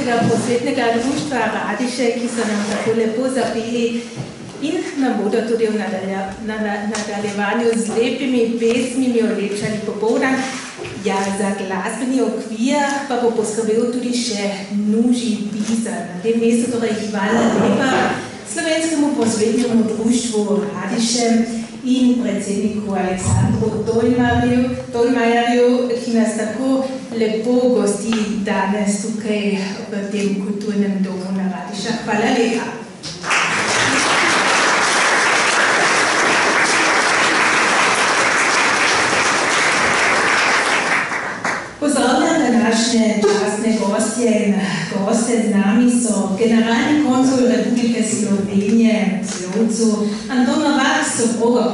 slovenskega prosvetnega društva Radiše, ki so nam tako lepo zapeli in nam bodo tudi v nadaljevanju z lepimi pesmimi olepšali popoldan. Ja, za glasbeni okvir pa bo poskrbel tudi še Nuži Bizar. Na tem mestu torej hvala lepa slovenskemu prosvetnemu društvu Radiše in predsedniku Aleksandru Dolmajerju, ki nas tako lepo gosti danes tukaj v tem kulturnem domu na Radišah. Hvala lepa. Pozdravljam današnje častne gostje in goste. Z nami so generalni konzul Republike Slovenije v Slovcu Anton Novak s soprogo,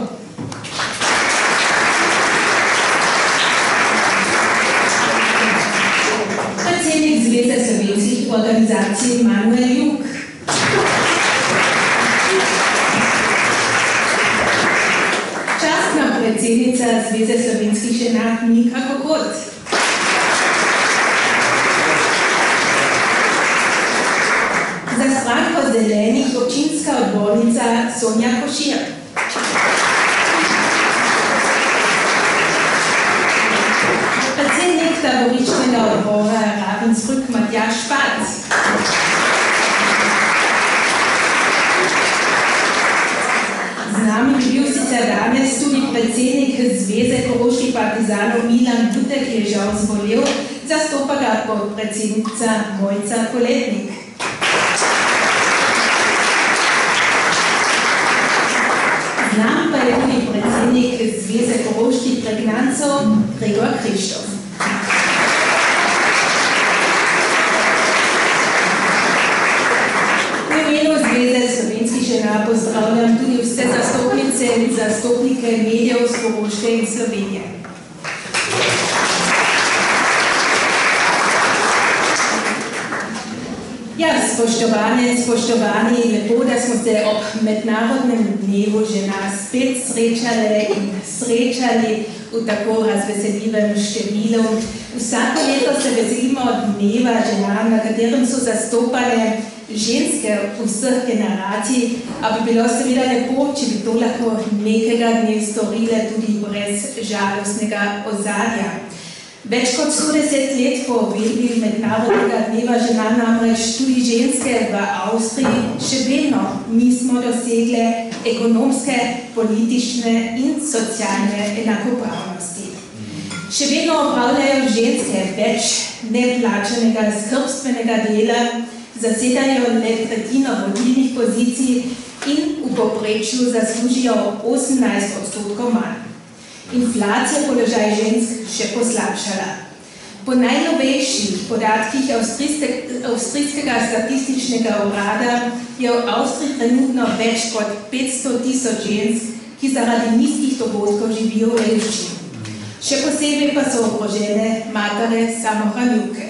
predsednik Zveze slovenskih organizacij Manuel Jug, častna predsednica Zveze slovenskih žena Nika Kokot, za stranko Zelenih občinska odbornica Sonja Košir, predsednik taboriščnega odbora Ravensbrück Matjaž Špac, z nami bi bil sicer danes tudi predsednik Zveze koroških partizanov Milan Butek, ki je žal zbolel, zastopa ga podpredsednica Mojca Koletnik. Nam pa je tudi predsednik Zveze koroških pregnancov Gregor Krištof. V imenu Zveze slovenskih žena pozdravljam tudi vse zastopnice in zastopnike medijev z Koroške in Slovenije. Ja, spoštovani, lepo, da smo se ob mednarodnem dnevu žena spet srečali v tako razveseljivem številu. Vsako leto se veselimo dneva žena, na katerem so zastopane ženske vseh generacij, a bi bilo seveda lepo, če bi to lahko nekega dne storile tudi brez žalostnega ozadja. Več kot 110 let po obvedbi mednarodnega dneva žena namreč tudi ženske v Avstriji še vedno nismo dosegle ekonomske, politične in socialne enakopravnosti. Še vedno opravljajo ženske več neplačanega skrbstvenega dela, zasedajo le tretjino vodilnih pozicij in v povprečju zaslužijo 18% manj. Inflacija položaj žensk še poslabšala. Po najnovejših podatkih Avstrijskega statističnega urada je v Avstriji trenutno več kot 500.000 žensk, ki zaradi nizkih dohodkov živijo v revščini. Še posebej pa so ogrožene matere samohranilke.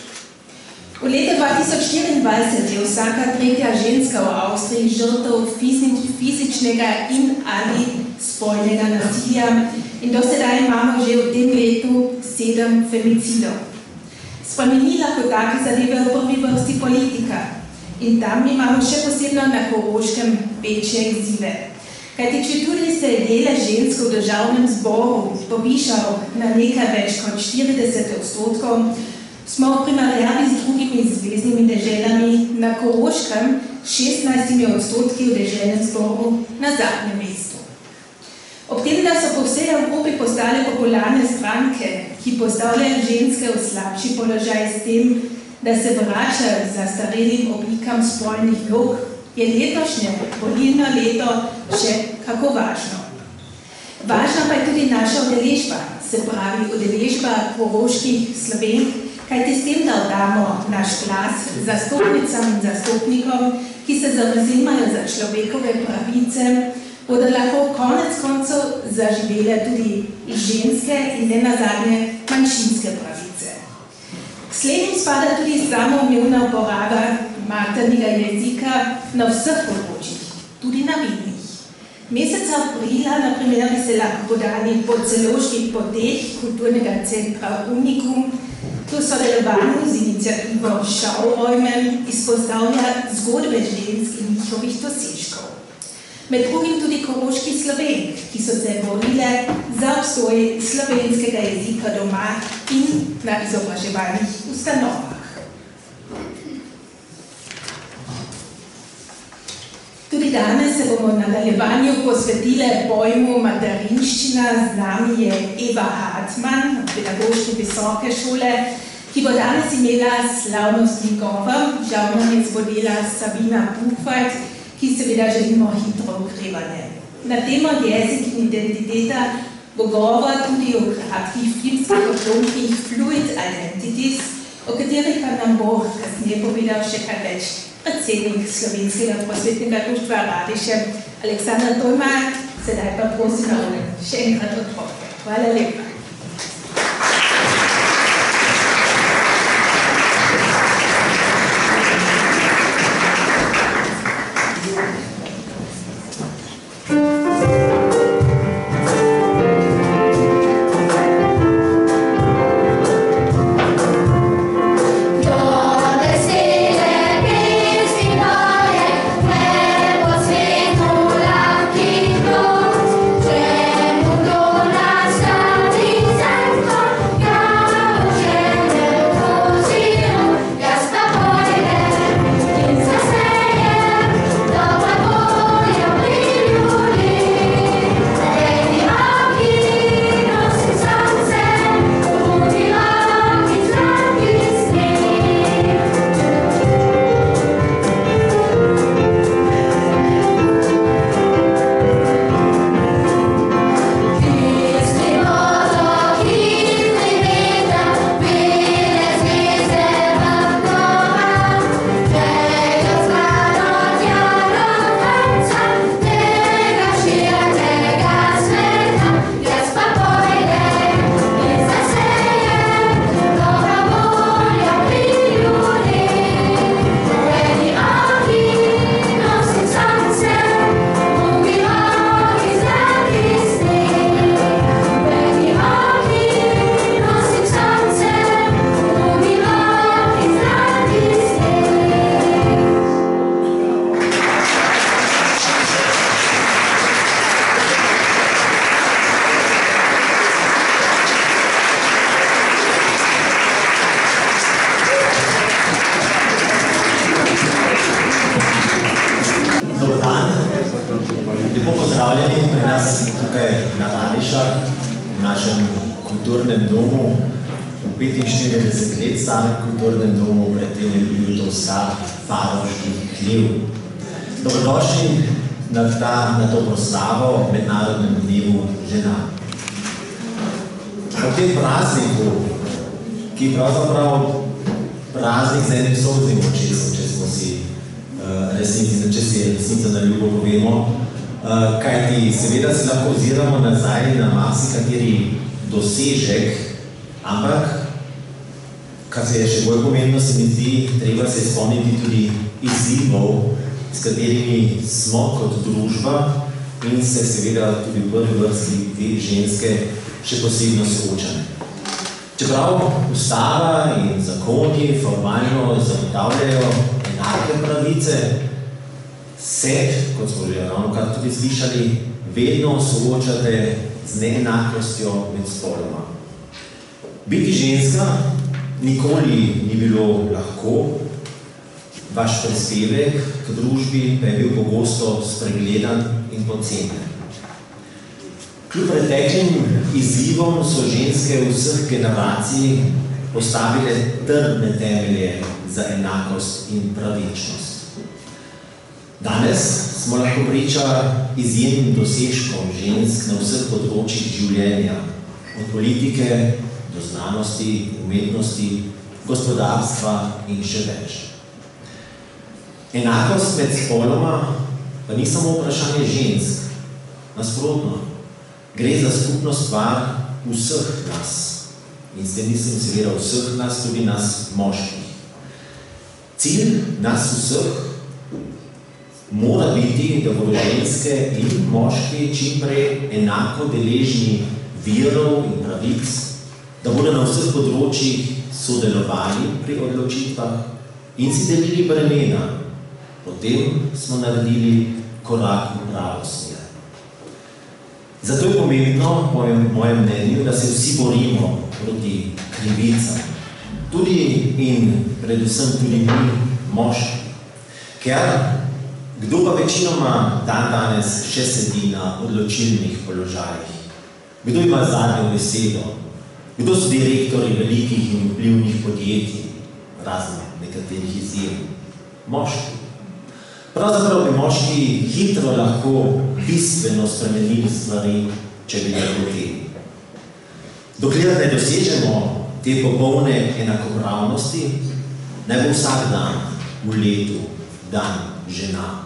V letu 2024 je vsaka tretja ženska v Avstriji žrtev fizičnega in ali spolnega nasilja in do sedaj imamo že v tem letu 7 femicidov. Spremeni lahko take zadeve v prvi vrsti politika in tam imamo še posebno na Koroškem večje izzive. Kajti četudi se je delež žensk v državnem zboru povišal na nekaj več kot 40%, smo v primerjavi z drugimi zveznimi deželami na Koroškem 16% v deželnem zboru na zadnjem mestu. Ob tem, da so po vsej Evropi postale popularne stranke, ki postavljajo ženske v slabši položaj s tem, da se vračajo zastarelim oblikam spolnih vlog, je letošnje volilno leto še kako važno. Važna pa je tudi naša udeležba, se pravi udeležba koroških Slovenk, kajti s tem, da oddamo naš glas zastopnicam in zastopnikom, ki se zavzemajo za človekove pravice, bodo lahko konec koncev zaživele tudi ženske in ne nazadnje manjšinske pravice. K slednjim spada tudi samoumevna uporaba maternega jezika na vseh področjih, tudi na vidnih. Meseca aprila, na primer, bi se lahko podali po celoških poteh kulturnega centra Unikum To sodelovanju z inicijativo Šauräume izpostavlja zgodbe žensk in njihovih dosežkov. Med drugim tudi koroških Slovenk, ki so se borile za obstoj slovenskega jezika doma in na izobraževalnih ustanovah. Tudi danes se bomo na nadaljevanju posvetile pojmu materinščina. Z nami je Eva Hartmann, pedagoške visoke šole, ki bo danes imela slavnostni govor. Žal nam je zbodela Sabina Buchwald, ki seveda želimo hitro okrevanje. Na temo jezik in identiteta bo govor tudi o kratkih filmskih odlomkih Fluid Identities, o katerih pa nam bo kasneje povedal še kaj več predsednik Slovenskega prosvetnega društva Radiše, Aleksandar Tolmar. Sedaj pa prosim še enkrat otroke. Hvala lepa. Na to proslavo Mednarodnemu dnevu žena. V tem prazniku, ki je pravzaprav praznik z enim solznim očesom, če si resnica na ljubo povemo, kajti seveda se lahko oziramo nazaj na marsikateri dosežek, ampak, kar se je še bolj pomembno, se mi zdi, treba se spomniti tudi izzivov, s katerimi smo kot družba in se seveda tudi v prvi vrsti te ženske še posebno soočane. Čeprav ustava in zakoni formalno zagotavljajo enake pravice, se, kot smo že ravnokar tudi slišali, vedno soočate z neenakostjo med spoloma. Biti ženska nikoli ni bilo lahko, vaš prispevek k družbi pa je bil pogosto spregledan in podcenjen. Kljub preteklim izzivom so ženske vseh generacij postavile trdne temelje za enakost in pravičnost. Danes smo lahko priča izjemnim dosežkom žensk na vseh področjih življenja, od politike do znanosti, umetnosti, gospodarstva in še več. Enakost med spoloma pa ni samo vprašanje žensk, nasprotno, gre za skupno stvar vseh nas. In s tem mislim seveda vseh nas, tudi nas moških. Cilj nas vseh mora biti, da bodo ženske in moški čimprej enako deležni virov in pravic, da bodo na vseh področjih sodelovali pri odločitvah in si delili bremena. Potem smo naredili korak v pravo smer. Zato je pomembno, po mojem mnenju, da se vsi borimo proti krivicam. Tudi in predvsem tudi mi, moški. Ker kdo pa večinoma danes še sedi na odločilnih položajih? Kdo ima zadnjo besedo? Kdo so direktorji velikih in vplivnih podjetij, razen nekaterih izjem? Moški. Pravzaprav bi moški hitro lahko bistveno spremenili stvari, če bi ga hoteli. Dokler ne dosežemo te popolne enakopravnosti, naj bo vsak dan v letu dan žena.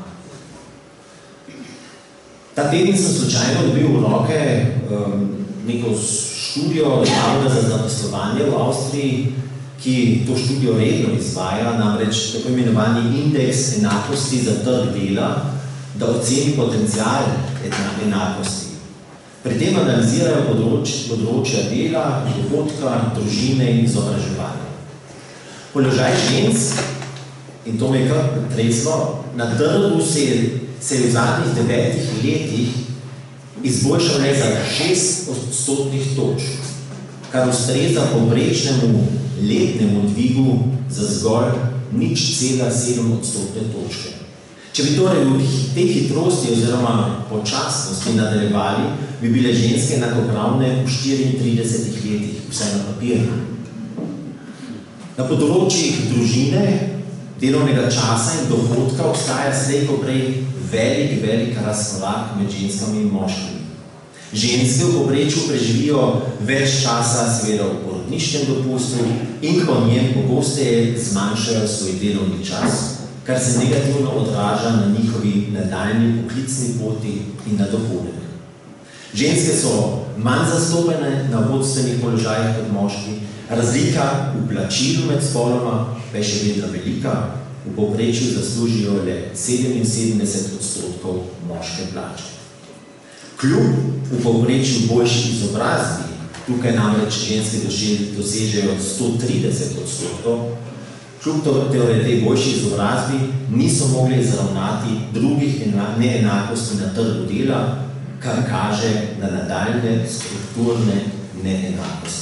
Ta teden sem slučajno dobil v roke neko študijo Zavoda za zaposlovanje v Avstriji, ki to študijo redno izvaja, namreč tako imenovani indeks enakosti za trg dela, da oceni potencial enakosti. Pri tem analizirajo področja dela, dohodka, družine in izobraževanja. Položaj žensk, in to me je kar pretreslo, na trgu se je v zadnjih 9 letih izboljšal le za 6 odstotnih točk, kar ustreza povprečnemu letnemu dvigu za zgolj 0,7 odstotne točke. Če bi torej v tej hitrosti oziroma počasnosti nadaljevali, bi bile ženske enakopravne v 34 letih, vsaj na papirju. Na področjih družine, delovnega časa in dohodka obstaja slej ko prej velik razkorak med ženskami in moškimi. Ženske v povprečju preživijo več časa seveda v porodniškem dopustu in po njem pogosteje zmanjšajo svoj delovni čas, kar se negativno odraža na njihovi nadaljnji poklicni poti in na dohodek. Ženske so manj zastopene na vodstvenih položajih kot moški, razlika v plačilu med spoloma pa je še vedno velika, v povprečju zaslužijo le 77% moške plače. Kljub v povprečju boljši izobrazbi, tukaj namreč ženske dosežejo 130%, kljub torej tej boljši izobrazbi niso mogli izravnati drugih neenakosti na trgu dela, kar kaže na nadaljne strukturne neenakosti.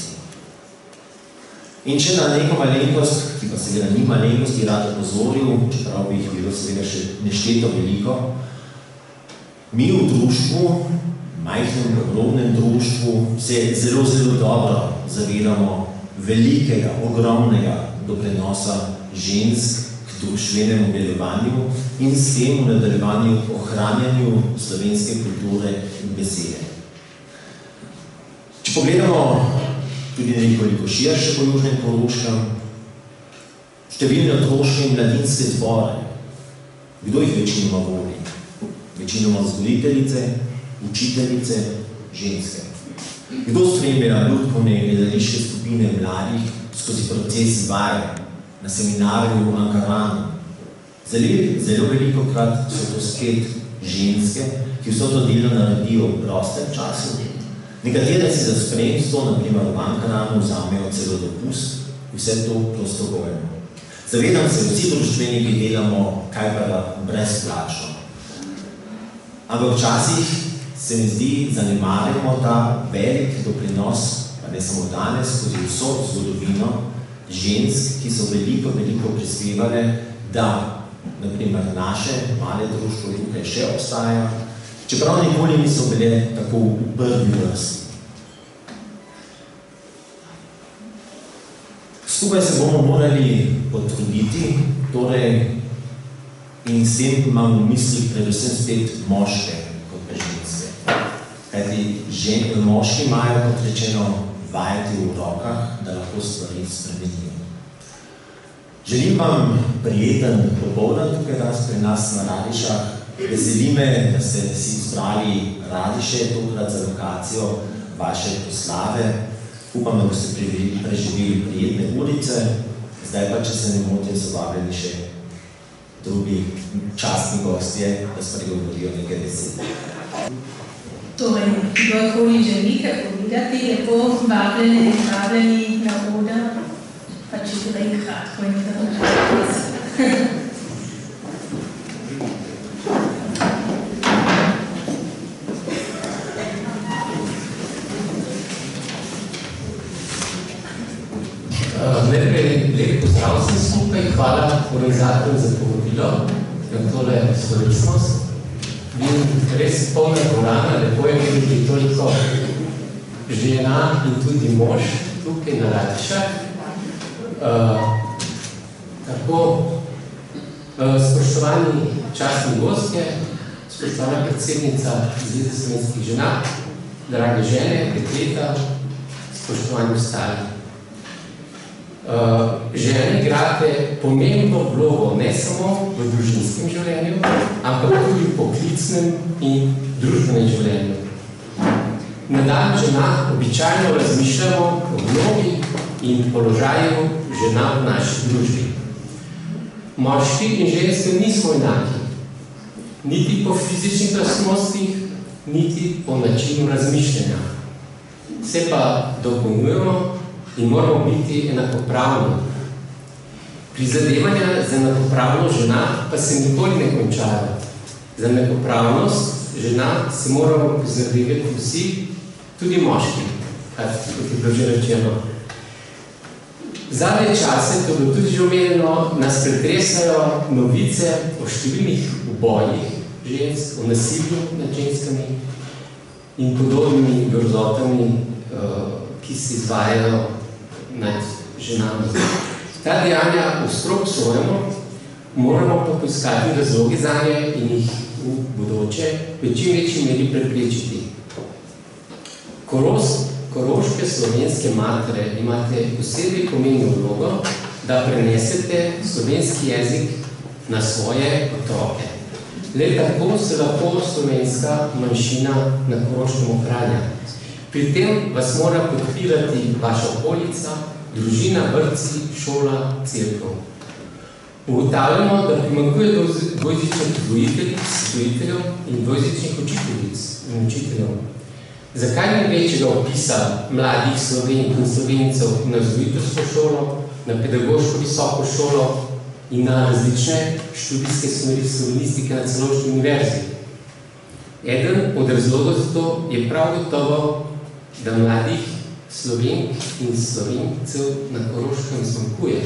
In še na neko malenkost, ki pa seveda ni malenkosti, rad opozoril, čeprav bi jih bilo seveda še nešteto veliko, mi v društvu, majhnem, obrobnem društvu, se zelo dobro zavedamo velikega, ogromnega doprinosa žensk k društvenemu delovanju in s tem v nadaljevanju ohranjanju slovenske kulture in besede. Če pogledamo tudi nekoliko širše po južnem Koroškem, številne otroške in mladinske zbore. Kdo jih večinoma voli? Večinoma vzgojiteljice, učiteljice, ženske. Kdo spremlja lutkovne in gledališke skupine mladih skozi proces vaje na seminarju v Ankaranu? Zelo velikokrat so to spet ženske, ki vso to delo naredijo v prostem času. Nekatere si za spremstvo, na primer v Ankaranu, vzamejo celo dopust, vse to prostovoljno. Zavedam se, vsi društveniki delamo kaj pa brezplačno. Ampak včasih se mi zdi, zanemarjamo ta velik doprinos, pa ne samo danes, skozi vso zgodovino žensk, ki so veliko prispevale, da, na primer, naše male društvo tukaj še obstaja, čeprav nikoli niso bile tako v prvi vrsti. Skupaj se bomo morali potruditi, torej, in s tem imam v mislih predvsem spet moške kot pa ženske. Kajti moški imajo, kot rečeno, vajeti v rokah, da lahko stvari spremenijo. Želim vam prijeten popoldan tukaj pri nas na Radišah. Veseli me, da ste si izbrali Radiše tokrat za lokacijo vaše proslave. Upam, da boste preživeli prijetne urice. Zdaj pa, če se ne motim, so vabljeni še drugi častni gostje, da spregovorijo nekaj besede. Torej, kdorkoli želi kaj povedati, lepo vabljeni na oder, pa če tudi kratko in tako. Najprej lep pozdrav vsem skupaj, hvala organizatorjem za povabilo na tole slovesnost. In res polna dvorana, lepo je videti toliko žena in tudi mož tukaj na Ratišah. Tako, spoštovani častni gostje, spoštovana predsednica Zveze slovenskih žena, drage žene, dekleta, spoštovani ostali. Žene igrate pomembno vlogo ne samo v družinskem življenju, ampak tudi v poklicnem in družbenem življenju. Na dan žena običajno razmišljamo o vlogi in položaju žena v naši družbi. Moški in ženske nismo enaki, niti po fizičnih lastnostih, niti po načinu razmišljanja. Se pa dopolnjujemo in moramo biti enakopravni. Prizadevanja za enakopravnost žena pa se nikoli ne končajo. Za enakopravnost žena se moramo prizadevati vsi, tudi moški, kot je bilo že rečeno. Zadnje čase, to bo tudi že omenjeno, nas pretresajo novice o številnih ubojih žensk, o nasilju nad ženskami in podobnimi grozotami, ki se izvajajo nad ženami. Ta dejanja ostro obsojamo, moramo pa poiskati razloge zanje in jih v bodoče v čim večji meri preprečiti. Koroške slovenske matere imate posebej pomembno vlogo, da prenesete slovenski jezik na svoje otroke. Le tako se lahko slovenska manjšina na Koroškem ohranja. Pri tem vas mora podpirati vaša okolica, družina, vrtci, šola, cerkev. Ugotavljamo, da primanjkuje dvojezičnih vzgojiteljev in dvojezičnih učiteljic in učiteljev. Zakaj ni večjega opisa mladih Slovenk in Slovencev na vzgojiteljsko šolo, na pedagoško visoko šolo in na različne študijske smeri slovenistike na Celovški univerzi? Eden od razlogov za to je prav gotovo, da mladih Slovenk in Slovencev na Koroškem zmanjkuje.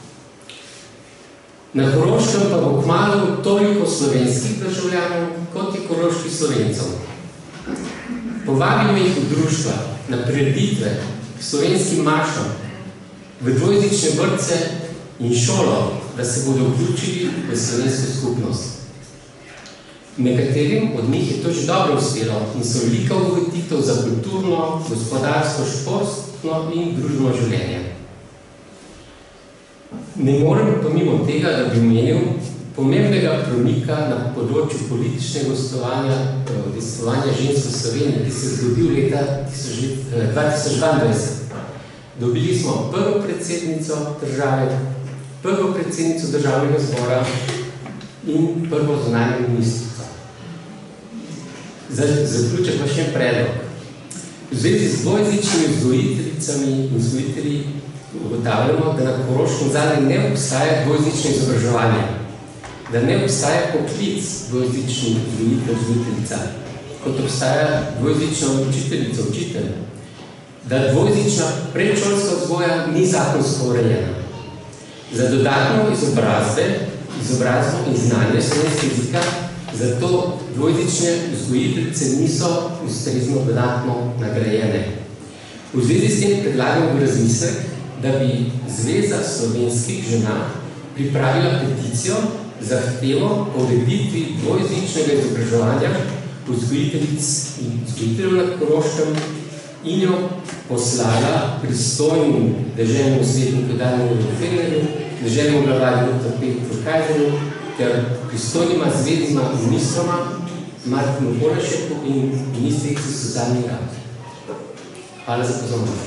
Na Koroškem pa bo kmalu toliko slovenskih državljanov, kot je koroških Slovencev. Povabimo jih v društva, na prireditve, k slovenskim maršom, v dvojezične vrtce in šolo, da se bodo vključili v slovensko skupnost. Nekaterim od njih je to že dobro uspelo in so velika obogatitev za kulturno, gospodarsko, športno in družbeno življenje. Ne morem pa mimo tega, da bi omenil pomembnega premika na področju političnega udejstvovanja žensk v Sloveniji, ki se je zgodil leta 2022. Dobili smo prvo predsednico države, prvo predsednico državnega zbora in prvo zunanjo ministrico. Zaključek pa še predlog. V zvezi z dvojezičnimi vzgojiteljicami in vzgojitelji ugotavljamo, da na Koroškem zadnje ne obstaja dvojezično izobraževanje, da ne obstaja poklic dvojezični vzgojiteljica, kot obstaja dvojezična učiteljica, učitelj, da dvojezična predšolska vzgoja ni zakonsko urejena. Za dodatno izobrazbo in znanje slovenskega jezika, zato dvojezične vzgojiteljice niso ustrezno dodatno nagrajene. V zvezi s tem predlagam v razmislek, da bi Zveza slovenskih žena pripravila peticijo zahtevo o ureditvi dvojezičnega izobraževanja vzgojiteljic in vzgojiteljev na Koroškem in jo poslala pristojnim deželnemu svetniku Danielu Fenerju, deželnemu glavarju dr. Petru Kajzerju ter pristojnima zveznima ministroma Martinu Polešeku in ministrici Suzani Rad. Hvala za pozornost.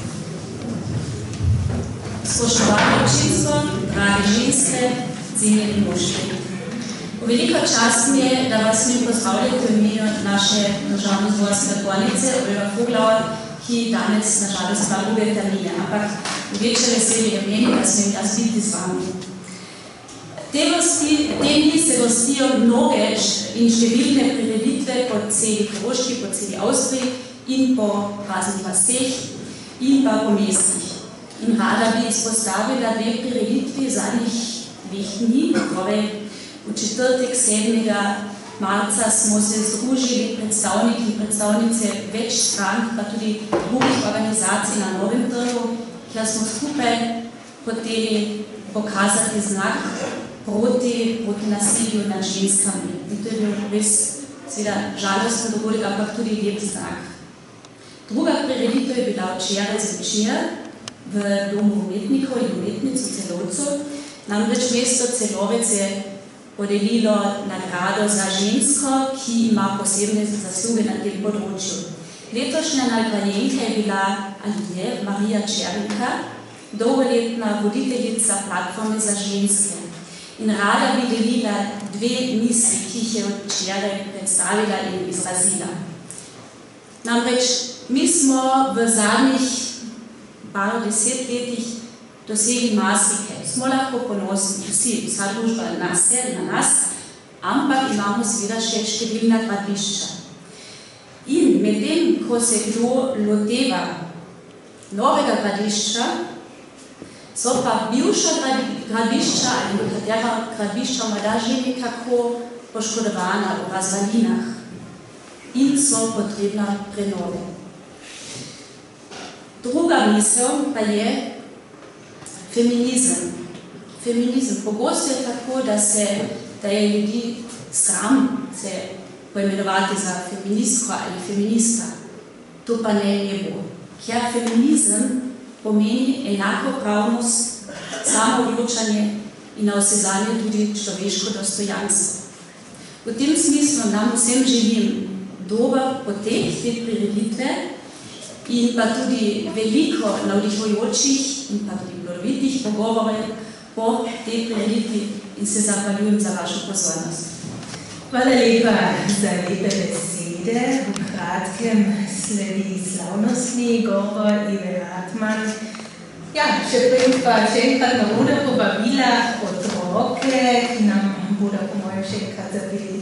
Spoštovano občinstvo, drage ženske, cenjeni moški. Velika čast mi je, da vas smem pozdravljati v imenu naše državno-zborske koalicije Olga Foglauer, ki danes nažalost ima druge termine, ampak v večje veselje je meni, da smem jaz biti z vami. Te dni se gostijo mnoge in številne prireditve po celi Koroški, po celi Avstriji in po raznih vaseh in pa po mestih. In rada bi izpostavila dve prireditvi zadnjih 2 dni, torej v četrtek 7. marca smo se združili predstavniki in predstavnice več strank, pa tudi drugih organizacij na Novem trgu, kjer smo skupaj hoteli pokazati znak proti nasilju nad ženskami. In to je bil res seveda žalosten dogodek, ampak tudi lep znak. Druga prireditev je bila včeraj zvečer v Domu umetnikov in umetnic v Celovcu. Namreč mesto Celovec je podelilo nagrado za žensko, ki ima posebne zasluge na tem področju. Letošnja nagrajenka je bila Marija Černka, dolgoletna voditeljica platforme za ženske. In rada bi delila 2 misli, ki jih je včeraj predstavila in izrazila. Namreč mi smo v zadnjih par 10 letih dosegli marsikaj. Smo lahko ponosni, vsa družba na nas, ampak imamo seveda še številna gradbišča. In medtem, ko se kdo loteva novega gradbišča, so pa bivša gradbišča ali nekatera gradbišča morda že nekako poškodovana v razvalinah in so potrebna prenove. Druga misel pa je feminizem. Pogosto je tako, da je ljudi sram se poimenovati za feministko ali feminista. To pa ne bo. Ker feminizem pomeni enakopravnost, samoodločanje in navsezadnje tudi človeško dostojanstvo. V tem smislu nam vsem želim dober potek te prireditve in pa tudi veliko navdihujočih in pa tudi plorovitih pogovorov po tej prireditvi in se zahvaljujem za vašo pozornost. Hvala lepa za lepe besede. V kratkem sledi slavnostni govor Ive Ratman. Ja, še prej pa še enkrat na voda povabila otroke, ki nam bodo po mojem še enkrat zapeli.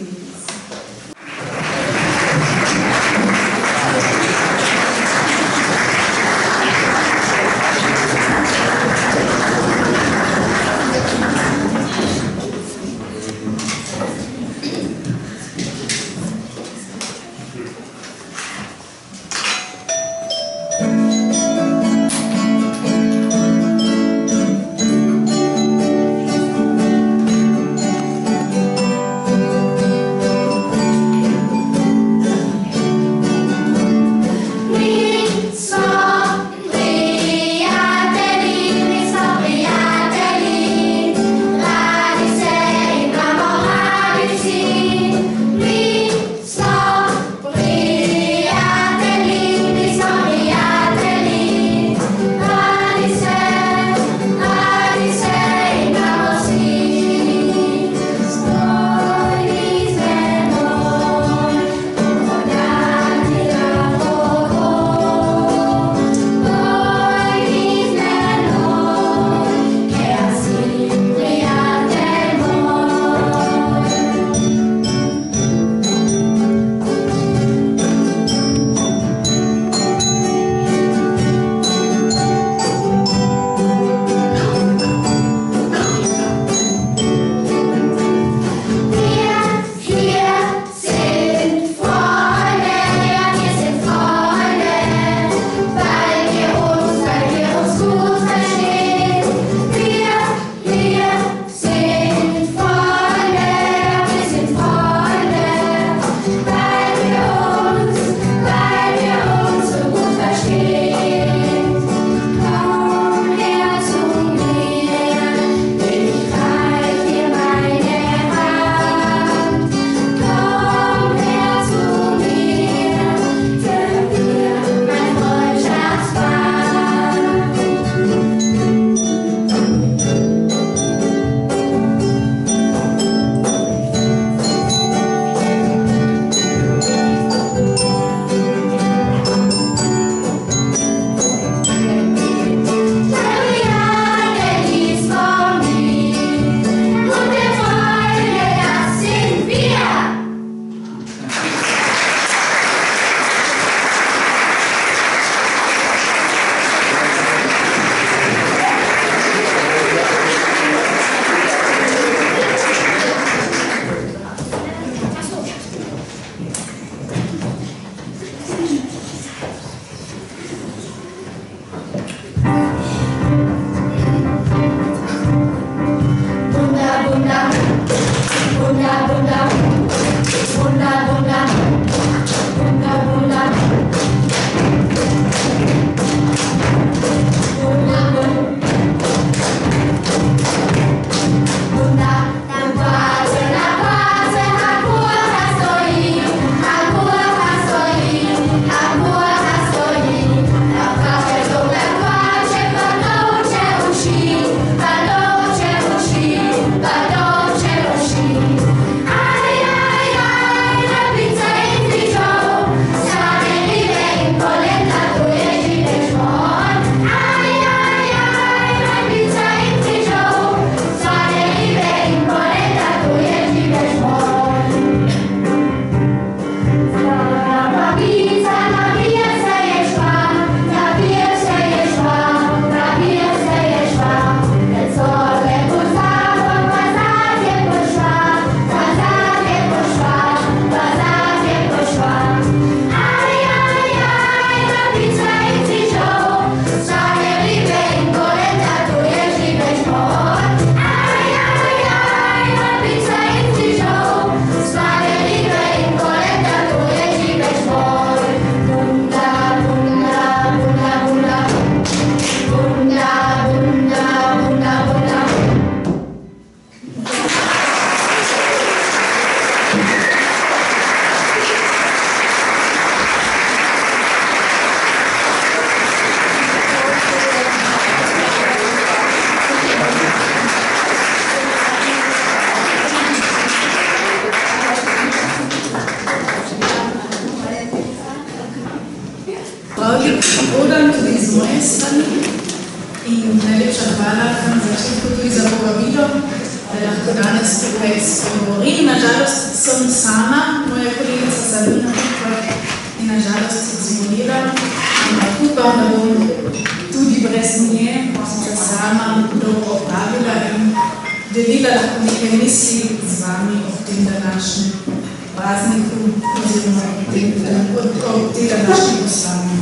Dodam tudi z moje strani in najlepša hvala na začetku tudi za povabilo, da lahko danes tukaj spregovorim. Nažalost sem sama, moja kolegica Sabina in nažalost izvolila, ampak upam, da bom tudi brez nje se sama dobro opravila in delila lahko nekaj misli z vami o tem današnjem prazniku oziroma o tem današnjem poslanju.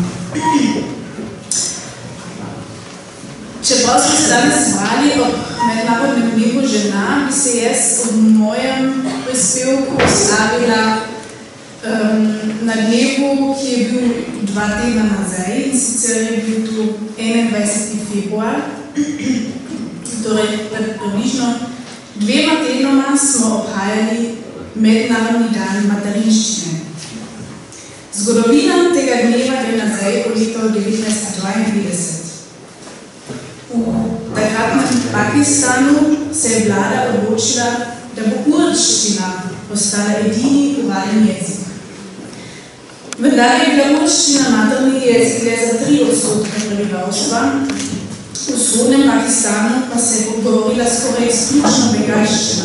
Čeprav smo se danes zvali ob mednarodnem dnevu žena, bi se jaz v mojem prispevku ustavila na dnevu, ki je bil 2 tedna nazaj, in sicer je bil tu 21. februar. Torej, pred približno 2 tednoma smo obhajali Mednarodni dan materinščine. Zgodovina tega dneva gre nazaj v leto 1992. V takratnem Pakistanu se je vlada odločila, da bo urdščina postala edini uradni jezik. Vendar je bila urdščina materni jezik le za 3% prebivalstva, v vzhodnem Pakistanu pa se je govorila skoraj izključno bengalščina.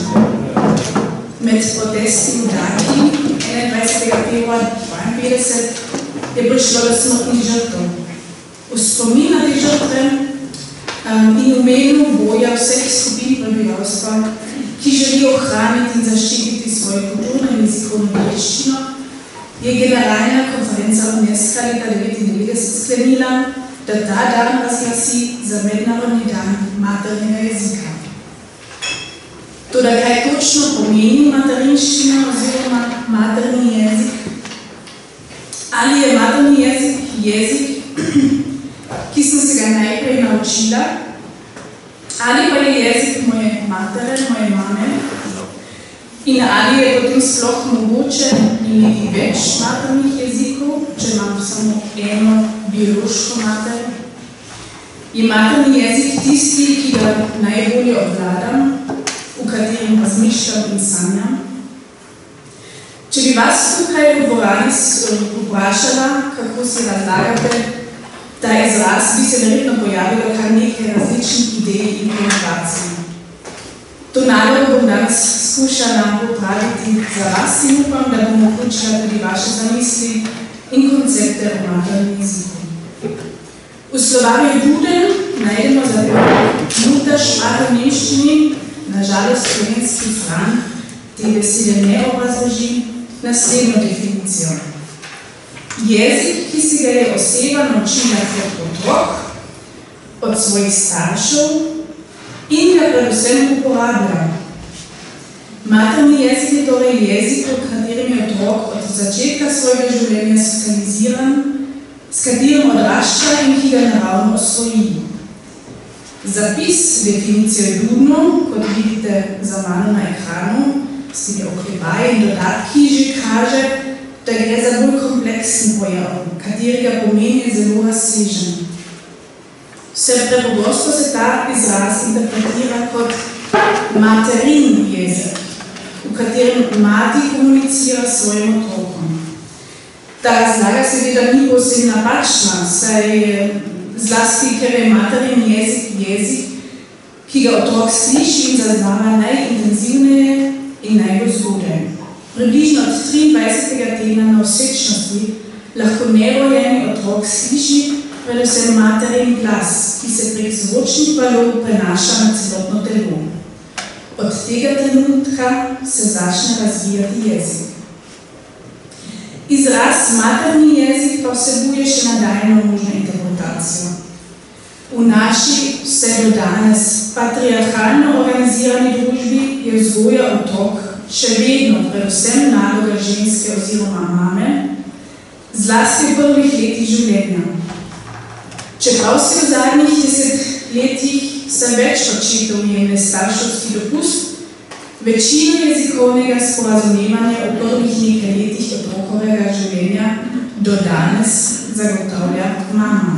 Med protesti v Dhaki 21. februarja 1952 je prišlo do smrtnih žrtev. V spomin na te žrtve in v imenu boja vseh skupin prebivalstva, ki želijo ohraniti in zaščititi svojo kulturno in jezikovno dediščino, je Generalna konferenca UNESCO leta 1999 sklenila, da ta dan razglasi za Mednarodni dan maternega jezika. Toda kaj točno pomeni materinščina oziroma materni jezik? Ali je materni jezik jezik, ki sem se ga najprej naučila, ali pa je jezik moje matere, moje mame, in ali je potem sploh mogoče imeti več maternih jezikov, če imam samo eno biološko mater? Je materni jezik tisti, ki ga najbolje obvladam, v katerem razmišljam in sanjam? Če bi vas tukaj v dvorani vprašala, kako si razlagate ta izraz, bi se verjetno pojavilo kar nekaj različnih idej in konotacij. To nalogo bom danes skušala popraviti za vas in upam, da bom vključila tudi vaše zamisli in koncepte o maternem jeziku. V slovarju Duden najdemo za Muttersprache v nemščini, nažalost slovenski Fran te besede ne obrazloži, naslednjo definicijo. Jezik, ki si ga je oseba naučila kot otrok, od svojih staršev in ga predvsem uporablja. Materni jezik je torej jezik, v katerem je otrok od začetka svojega življenja socializiran, s katerim odrašča in ki ga naravno osvoji. Zapis definicije Dudno, kot vidite za mano na ekranu, s temi oklepaji in dodatki, že kaže, da gre za bolj kompleksen pojav, katerega pomen je zelo razsežen. Vse prepogosto se ta izraz interpretira kot materin jezik, v katerem mati komunicira s svojim otrokom. Ta razlaga seveda ni povsem napačna, saj zlasti, ker je materin jezik jezik, ki ga otrok sliši in zaznava najintenzivneje in najbolj zgodaj. Približno od 23. tedna nosečnosti lahko nerojeni otrok sliši predvsem materin glas, ki se prek zvočnih valov prenaša na celotno telo. Od tega trenutka se začne razvijati jezik. Izraz materni jezik pa vsebuje še nadaljnjo možno interpretacijo. V naši vse do danes patriarhalno organizirani družbi je vzgoja otrok še vedno predvsem naloga ženske oziroma mame, zlasti v prvih letih življenja. Čeprav se v zadnjih 10 letih vse več očetov jemlje starševski dopust, večino jezikovnega sporazumevanja v prvih nekaj letih otrokovega življenja do danes zagotavlja mama.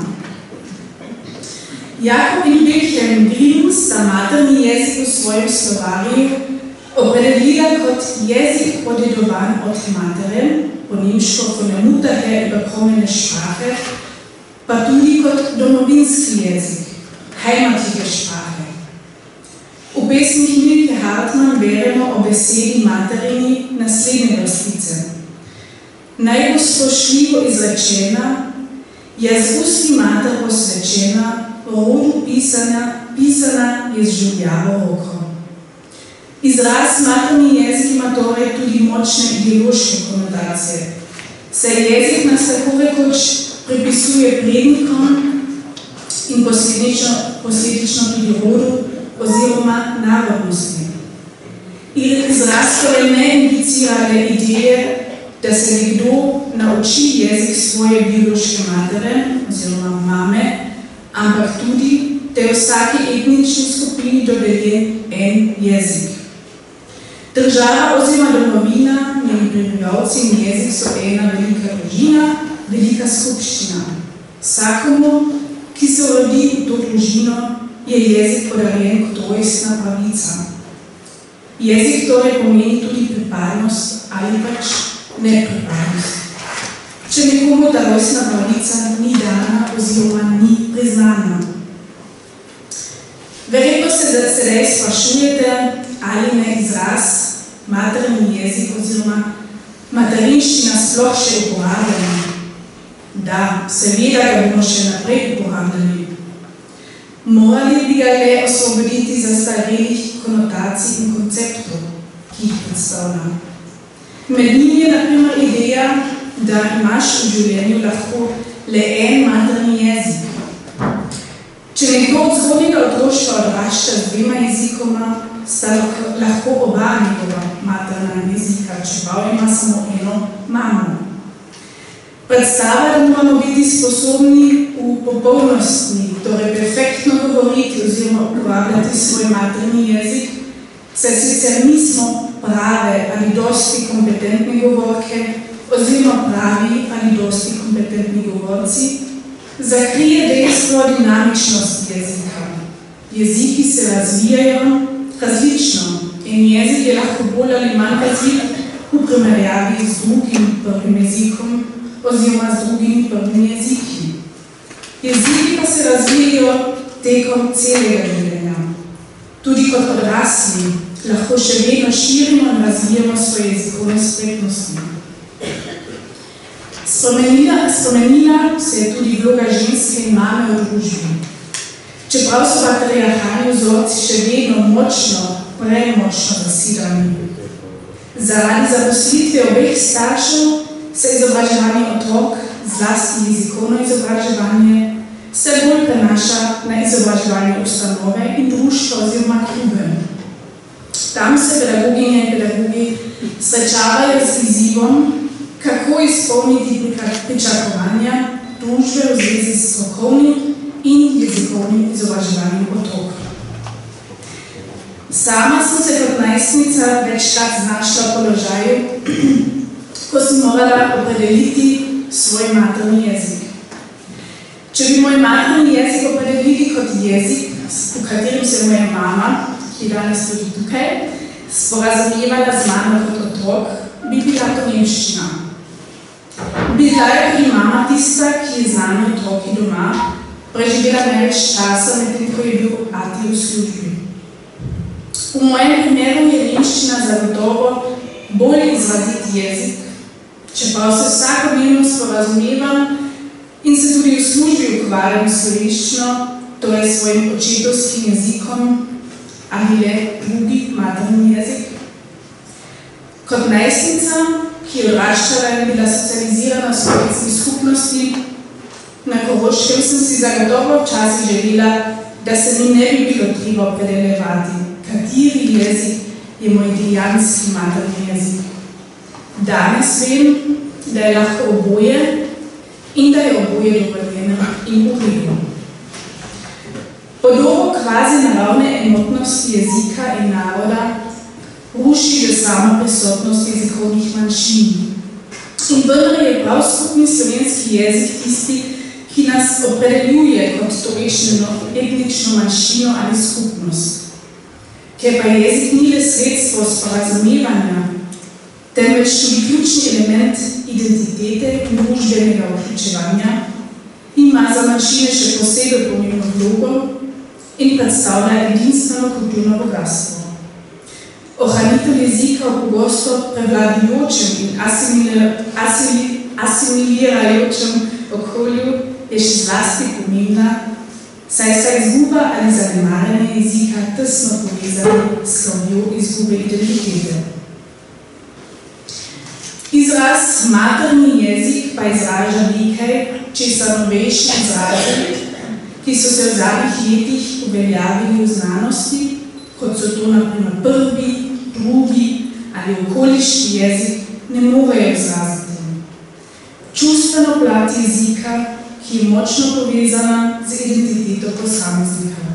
Jakob in Wilhelm Grimm sta materni jezik v svojem slovarju opredelila kot jezik podedovan od matere, po nemško von der Mutter her überkommene Sprache, pa tudi kot domovinski jezik, heimatliche Sprache. V pesmih Milke Hartmann beremo o besedi materini naslednje vrstice. Naj bo spoštljivo izrečena, je z usti mater posvečena, rodu pisana je z življavo roko. Izraz materni jezik ima torej tudi močne ideološke konotacije. Se jezik nas tako rekoč pripisuje prednikom in posledično tudi rodu oziroma narodnosti. Izraz torej ne implicira le ideje, da se nekdo nauči jezik svoje biološke matere oziroma mame, ampak tudi, da je vsaki etnični skupini dodeljen en jezik. Država oziroma domovina, njeni prebivalci in jezik so ena velika družina, velika skupščina. Vsakomu, ki se rodi v to družino, je jezik podarjen kot rojstna pravica. Jezik torej pomeni tudi pripadnost ali pač nepripadnost. Če nekomu ta rojstna pravica ni dana oziroma ni priznana. Verjetno se sedaj sprašujete, ali ne izraz materni jezik oziroma materinščina sploh še uporabljena. Da, seveda ga bomo še naprej uporabljali. Morali bi ga le osvoboditi zastarelih konotacij in konceptov, ki jih predstavlja. Med njimi je na primer ideja, da imaš v življenju lahko le en materni jezik. Če nekdo od zgodnjega otroštva odrašča z dvema jezikoma, sta lahko oba njegova materna jezika, čeprav ima samo eno mamo. Predstava, da moramo biti sposobni v popolnosti, torej perfektno govoriti oziroma uporabljati svoj materni jezik, saj sicer nismo prave ali dosti kompetentne govorke oziroma pravi ali dosti kompetentni govorci, zakrije dejstvo dinamičnosti jezika. Jeziki se razvijajo različno in jezik je lahko bolj ali manj razvit v primerjavi z drugim prvim jezikom oziroma z drugimi prvimi jeziki. Jeziki pa se razvijajo tekom celega življenja. Tudi kot odrasli lahko še vedno širimo in razvijamo svoje jezikovne spretnosti. Spremenila se je tudi vloga ženske in mame v družbi. Čeprav so patriarhalni vzorci še vedno premočno zasidani. Zaradi zaposlitve obeh staršev se izobraževanje otrok, zlasti jezikovno izobraževanje, vse bolj prenaša na izobraževanje ustanove in društva oziroma klube. Tam se pedagoginje in pedagogi srečavajo z izzivom, kako izpolniti pričakovanja družbe v zvezi s strokovnim in jezikovnim izobraževanjem otrok. Sama sem se kot najstnica večkrat znašla v položaju, ko sem morala opredeliti svoj materni jezik. Če bi moj materni jezik opredelili kot jezik, v katerem se moja mama, ki je danes tudi tukaj, sporazumevala z mano kot otrok, bi bila to nemščina. Bila je tudi mama tista, ki je z nami otroki doma, preživela največ časa, medtem ko je bil ati v službi. V mojem primeru je nemščina zagotovo bolj izrazit jezik, čeprav se vsakodnevno sporazumevam in se tudi v službi ukvarjam s slovenščino, torej svojim očetovskim jezikom ali le drugi materni jezik. Kot najstnica, ki je odraščala in bila socializirana v slovenski skupnosti, na Koroškem sem si zagotovo včasih želela, da se mi ne bi bilo treba opredeljevati, kateri jezik je moj dejanski materni jezik. Danes vem, da je lahko oboje in da je oboje dovoljeno in v redu. Podobo kvazi naravne enotnosti jezika in naroda ruši že sama prisotnost jezikovnih manjšin. In vendar je prav skupni slovenski jezik tisti, ki nas opredeljuje kot tolikšno etnično manjšino ali skupnost. Ker pa jezik ni le sredstvo sporazumevanja, temveč tudi ključni element identitete in družbenega vključevanja, ima za manjšine še posebej pomembno vlogo in predstavlja edinstveno kulturno bogatstvo. Ohranitev jezika v pogosto prevladujočem in asimilirajočem okolju je še zlasti pomembna, saj sta izguba ali zanemarjanje jezika tesno povezani s slovjo izgube identitete. Izraz materni jezik pa izraža nekaj, česar novejši izrazi, ki so se v zadnjih letih uveljavili v znanosti, kot so to naprimer prvi, drugi ali okoliški jezik, ne morejo izraziti. Čustveno plat jezika, ki je močno povezana z identiteto posameznika.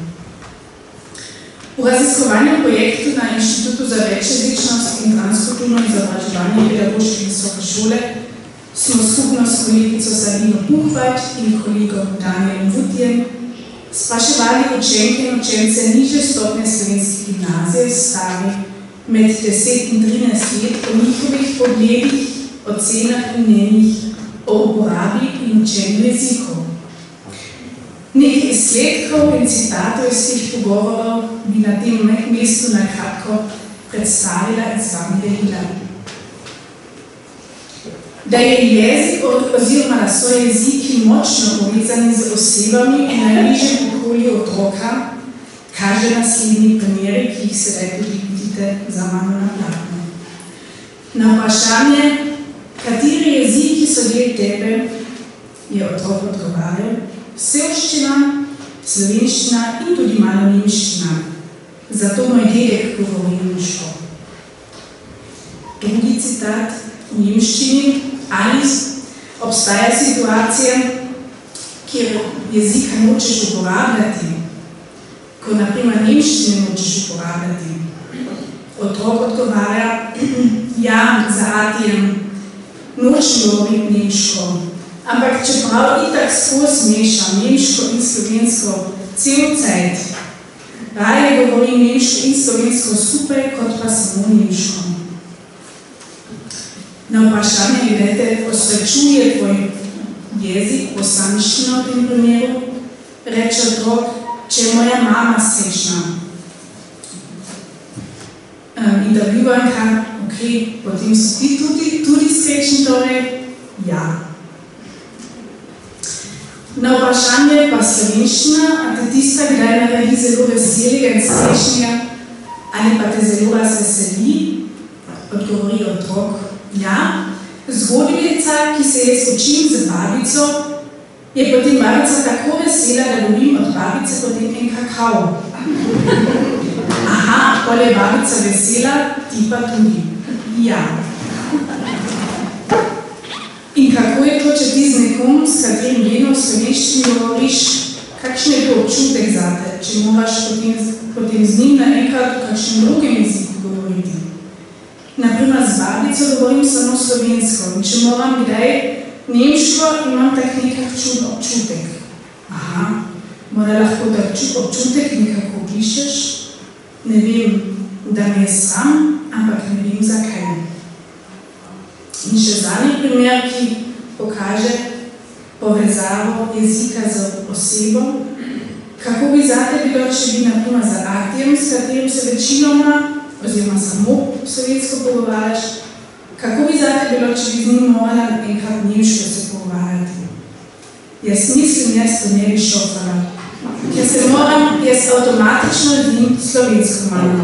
V raziskovanju projektu na Inštitutu za večjezičnost in transkulturno izobraževanje pedagoške visoke šole smo skupno s kolegico Sabino Puhvač in kolegom Danielom Vutijem spraševali učenke in učence nižje stopnje slovenske gimnazije stari med 10 in 13 let o njihovih pogledih, ocenah in mnenjih o uporabi in učenju jezikov. Nekaj izsledkov in citatov iz teh pogovorov bi na tem mestu na kratko predstavila in z vami delila. Da je jezik oziroma da so jeziki močno povezani z osebami v najbližjem okolju otroka, kaže naslednji primeri, ki jih sedaj tudi vidite za mano na platnu. Na vprašanje, kateri jeziki so del tebe, je otrok odgovarjal: sevščina, slovenščina in tudi malo nemščina. Zato moj dedek govori nemško. Drugi citat v nemščini: ali obstaja situacija, kjer jezika nočeš uporabljati, ko naprimer nemščine nočeš uporabljati. Otrok odgovarja: ja, za Atijem, nočem govoriti nemško. Ampak čeprav itak skozi mešam nemško in slovensko cel cajt, raje govorim nemško in slovensko skupaj, kot pa samo nemško. Na vprašanje, gledajte, osrečuje tvoj jezik, posamiščino v tem primeru, reče otrok: če je moja mama srečna. Intervjuvanka: ok, potem so ti tudi srečni, torej? Ja. Na vprašanje pa slovenščina, a te tista kdaj naredi zelo veselega in srečnega, ali pa te zelo razveseli, odgovori otrok: ja. Zgodbica, ki se je skočim z babico, je potem babica tako vesela, da dobim od babice potem en kakao. Aha, pol je babica vesela, ti pa tudi. Ja. In kako je to, če ti z nekom, s katerim vedno v slovenščini govoriš, kakšen je to občutek zate, če moraš potem z njim naenkrat v kakšnem drugem jeziku govoriti? Naprimer, z babico govorim samo slovensko in če moram kdaj nemško, imam tak nekak čud občutek. Aha, mora lahko da občutek nekako pišeš? Ne vem, da me je sram, ampak ne vem zakaj. In še zadnji primer, ki pokaže povezavo jezika z osebo. Kako bi zate bilo, če bi naprimer za Atijem, s katerim se večinoma oziroma samo sovjetsko pogovarjaš, kako bi zate bilo, če bi z njim morala enkrat nemško se pogovarjati? Jaz mislim, jaz to ne bi šofala, ker se moram jaz avtomatično z njim slovensko malo.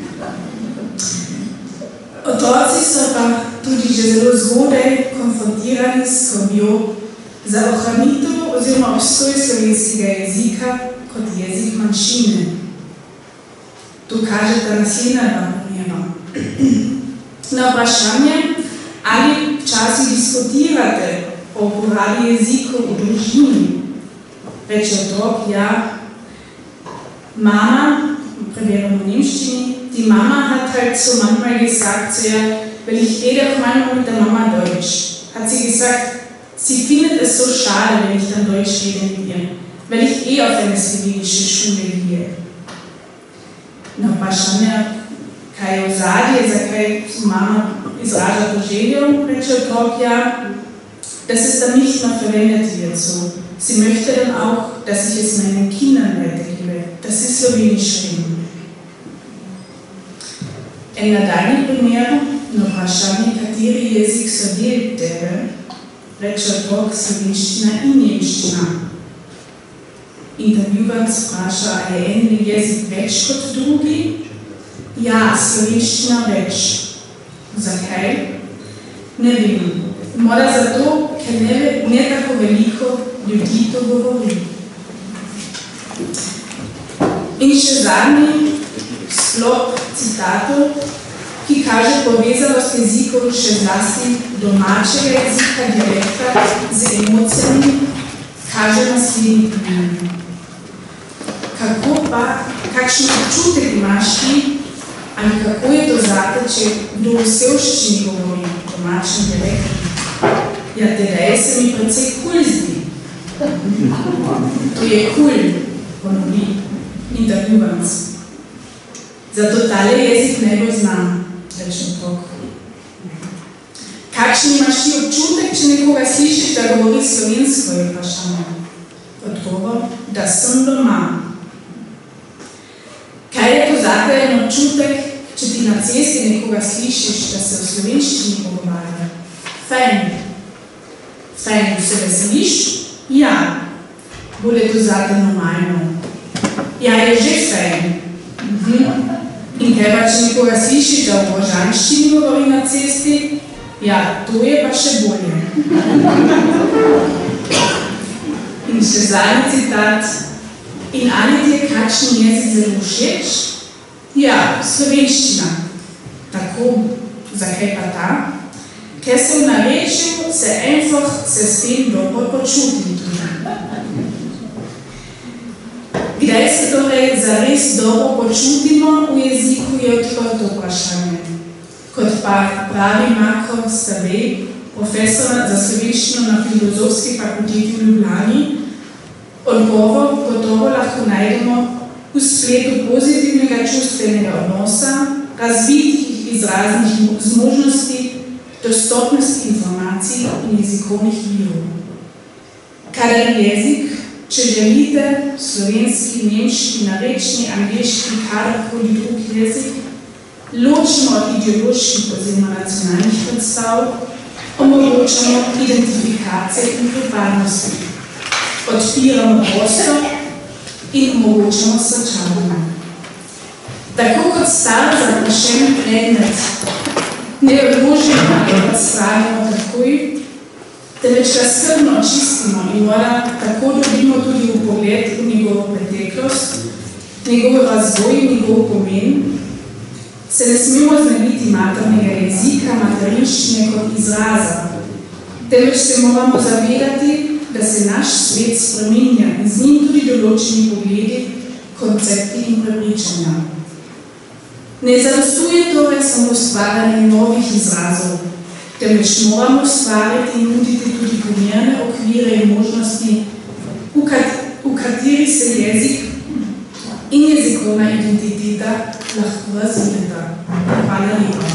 Otroci so pa tudi že zelo zgodaj konfrontirani s skrbjo za ohranitev oziroma obstoj slovenskega jezika kot jezik manjšine. To kaže ta naslednja dva primera. Na vprašanje, ali včasih diskutirate o uporabi jezikov v družini, reče otrok: ja. Mama, preberamo v nemščini, die Mama hat halt so manchmal gesagt, so ja, weil ich rede auch manchmal mit der Mama Deutsch, hat sie gesagt, sie findet es so schade, wenn ich dann Deutsch rede mit ihr, weil ich auf eine slowenische Schule gehe. Na vprašanje, kaj je v zadnje, zakaj mama izraža to željo, reče otrok: ja, das ist dann nicht mehr verwendet wird so. Sie möchte dann auch, dass ich es meinen Kindern weitergebe, dass sie Slowenisch reden. En nadaljnjem primeru, na vprašanje, kateri jezik so del tebe, reče otrok slovenščina in nemščina. Intervjuvanc vpraša, ali je en jezik več kot drugi? Ja, slovenščina več. Zakaj? Ne vem. Mora zato, ker ne tako veliko ljudi to govori. In še zadnji sklop citatov, ki kaže povezanost jezikov še zlasti domačega jezika, dialekta z emocijami, kaže naslednji primer. Kako pa, kakšen občutek imaš ti, ali kako je to zate, če kdo v sevščini govori domačem dialektu? Ja, tedaj se mi precej kul zdi. To je kul, ponovi intervjuvanc. Zato tale jezik ne bo znam, reče otrok. Kakšen imaš ti občutek, če nekoga slišiš, da govori slovensko, je vprašanje? Odgovor, da sem doma. Kaj je to zate en občutek, če ti na cesti nekoga slišiš, da se v slovenščini pogovarja? Fajn. Fajn, se veseliš? Ja. Bolje to zate normalno. Ja, je že fajn. In kaj pa, če nekoga slišiš, da v božanščini govori na cesti? Ja, to je pa še bolje. In še zadnji citat. In ali ti je kakšen jezik zelo všeč? Ja, slovenščina. Tako, zakaj pa ta? Ker se v narečju se s tem dobro počutim tudi. Kdaj se torej zares dobro počutimo v jeziku, je odprto vprašanje. Kot pa pravi Marko Stavej, profesor za slovenščino na Filozofski fakulteti v Ljubljani, odgovor gotovo lahko najdemo v spletu pozitivnega čustvenega odnosa, razvitih izraznih zmožnosti, dostopnosti informacij in jezikovnih virov. Kadar jezik, če želite, slovenski, nemški, narečni, angleški, kadarkoli drug jezik, ločimo od ideoloških oziroma nacionalnih predstav, omogočamo identifikacije in pripadnosti, odpiramo prostor in omogočamo srčavanje. Tako kot star zaprašen predmet, ne odložimo ali odstranimo takoj, temveč ga skrbno očistimo in mora tako dobimo tudi v pogled v njegovo preteklost, njegov razvoj in njegov pomen, se ne smemo znebiti maternega jezika, materinščine kot izraza, temveč se moramo zavedati, da se naš svet spreminja in z njim tudi določeni pogledi, koncepti in prepričanja. Ne zadostuje torej samo ustvarjanje novih izrazov, temveč moramo ustvarjati in nuditi tudi primerne okvire in možnosti, v kateri se jezik in jezikovna identiteta lahko razvijeta. Hvala lepa.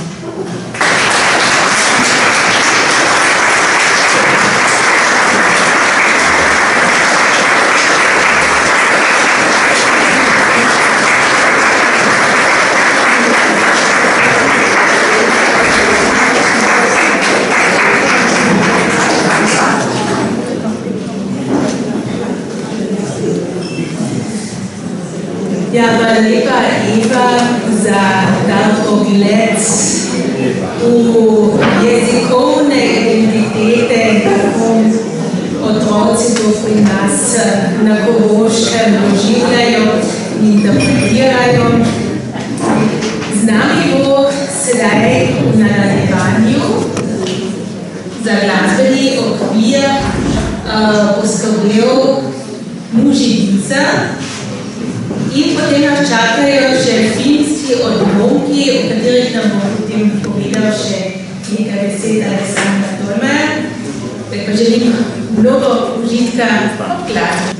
Ja, hvala lepa, Eva, za ta pogled v jezikovne identitete, kako otroci to pri nas na Koroškem doživljajo in interpretirajo. Z nami bo sedaj v nadaljevanju za glasbeni okvir poskrbel Mužica. In potem nas čakajo še filmski odlomki, o katerih nam bo potem povedal še nekaj besed Aleksandar Tolmar. Tako pa želim mnogo užitka glasbe.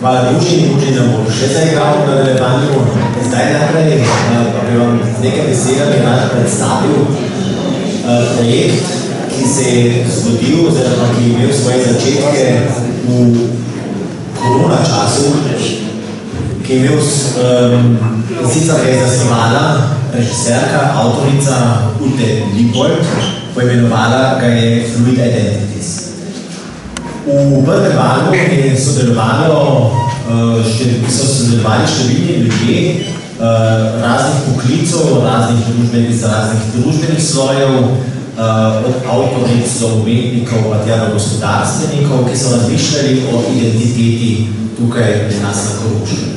pa družini nam bo še zaigral v nadaljevanju. Zdaj naprej pa bi vam z nekaj besedami rad predstavil projekt, ki se je zgodil, oziroma ki je imel svoje začetke v korona času, ki je imel sicer je zasnovala režiserka, avtorica Ute Liebold, poimenovala ga je Fluid Identities. V prvem valu so sodelovali številni ljudje raznih poklicov, raznih družbenih slojev, od avtoric do umetnikov, pa tja do gospodarstvenikov, ki so razmišljali o identiteti tukaj pri nas na Koroškem.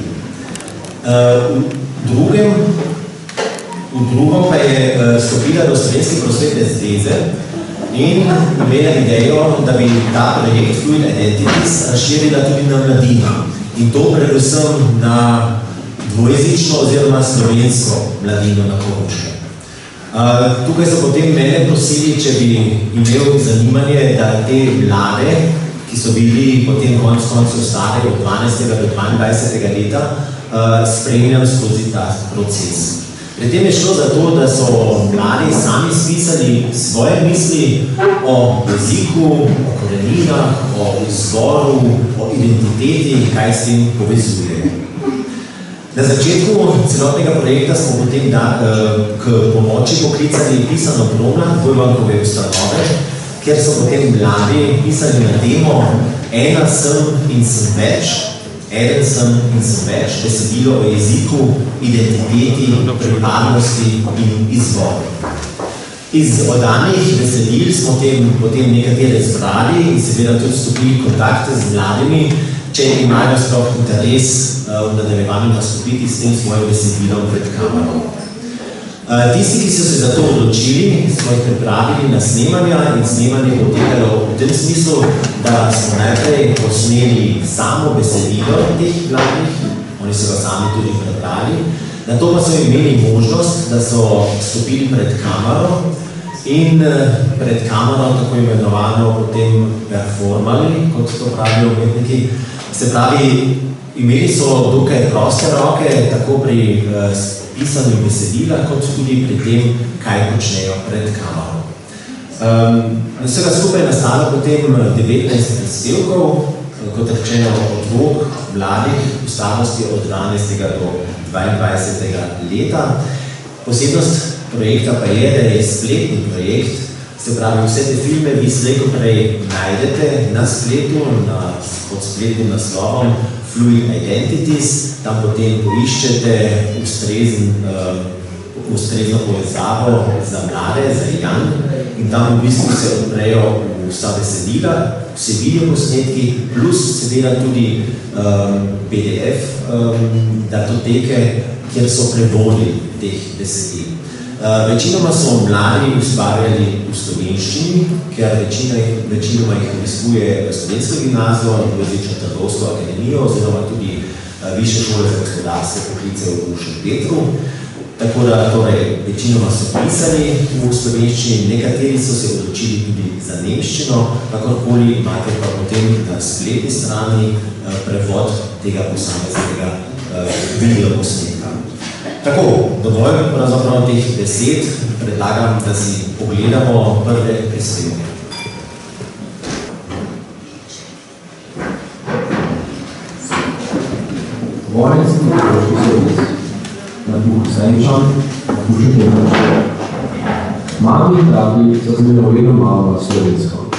V drugo pa je stopila do Slovenske prosvetne zveze in imela idejo, da bi ta projekt Fluid Identities razširila tudi na mladino. In to predvsem na dvojezično oziroma slovensko mladino na Koroškem. Tukaj so potem mene prosili, če bi imel zanimanje, da te mlade, ki so bili potem koncu stare od 12. do 22. leta, spremljam skozi ta proces. Pri tem je šlo za to, da so mladi sami spisali svoje misli o jeziku, o koreninah, o izvoru, o identiteti, kaj s tem povezuje. Na začetku celotnega projekta smo potem k pomoči poklicali pisano Bromland, Vojvankove ustanove, kjer so potem mladi pisali na temo Ena sem in sem več, eden sem in sem več, besedilo o jeziku, identiteti, pripadnosti in izvoru. Iz oddanih besedil smo potem nekatere zbrali in seveda tudi stopili v kontakte z mladimi, če imajo sploh interes v nadaljevanju nastopiti s tem svojim besedilom pred kamero. Tisti, ki so se za to odločili, smo jih pripravili na snemanja in snemanje potekalo v tem smislu, da smo najprej posneli samo besedilo teh mladih, oni so ga sami tudi prebrali, nato pa so imeli možnost, da so stopili pred kamero in pred kamero tako imenovano potem performali, kot to pravijo umetniki. Se pravi, imeli so dokaj proste roke, tako pri pisanju besedila, kot tudi pri tem, kaj počnejo pred kamero. Vsega skupaj nastalo potem 19 prispevkov, kot rečeno od dvog mladih v starosti od 12. do 22. leta. Posebnost projekta pa je, da je spletni projekt, se pravi, vse te filme vi slej ko prej najdete na spletu, pod spletnim naslovom Fluid Identities, tam potem poiščete ustrezno povezavo za mlade, za Jan, in tam v bistvu se odprejo vsa besedila, vse videoposnetki, plus seveda tudi PDF datoteke, kjer so prevodi teh besedil. Večinoma so mladi ustvarjali v slovenščini, ker večinoma jih obiskuje slovensko gimnazijo, dvojezično trgovsko akademijo oziroma tudi Višje šole za gospodarske poklice v Šempetru. Tako da torej, večinoma so pisali v slovenščini, nekateri so se odločili tudi za nemščino, kakorkoli imate pa potem na spletni strani prevod tega posameznega videoposnetka. Tako, dovolj pravzaprav teh besed, predlagam, da si pogledamo prve prispevke. Vojenski Koroški sovis, na duh Senčan, na duše Temnoče. Mami in tati so zmenoveno malo slovensko.